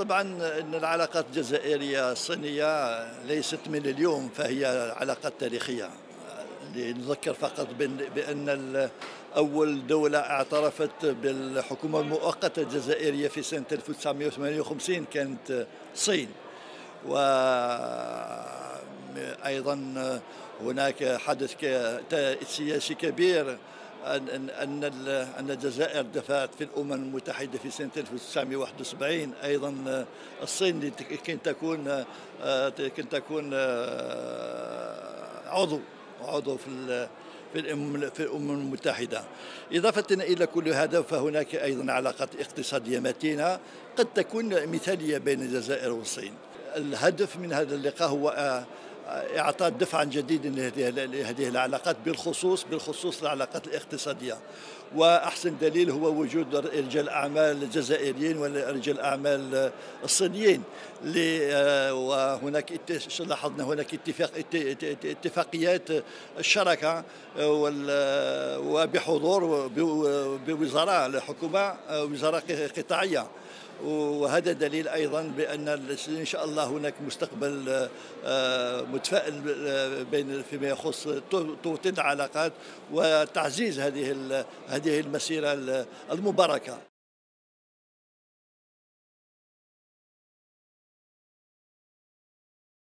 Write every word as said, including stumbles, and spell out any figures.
طبعا أن العلاقات الجزائرية الصينية ليست من اليوم، فهي علاقات تاريخية. لنذكر فقط بأن أول دولة اعترفت بالحكومة المؤقتة الجزائرية في سنة ألف وتسعمائة وثمانية وخمسين كانت الصين. وأيضا هناك حدث سياسي كبير أن أن أن الجزائر دفعت في الأمم المتحدة في سنة ألف وتسعمائة وواحد وسبعين. أيضا الصين كي تكون كي تكون عضو عضو في في الأمم في الأمم المتحدة. إضافة إلى كل هذا فهناك أيضا علاقات اقتصادية متينة قد تكون مثالية بين الجزائر والصين. الهدف من هذا اللقاء هو إعطاء دفعا جديدا لهذه العلاقات، بالخصوص بالخصوص العلاقات الاقتصادية. وأحسن دليل هو وجود رجال أعمال الجزائريين ورجال أعمال الصينيين. وهناك لاحظنا هناك اتفاق اتفاقيات الشراكة وبحضور بوزراء الحكومة، وزراء قطاعية. وهذا دليل أيضا بأن إن شاء الله هناك مستقبل متفائل بين فيما يخص توطيد العلاقات وتعزيز هذه هذه المسيرة المباركة.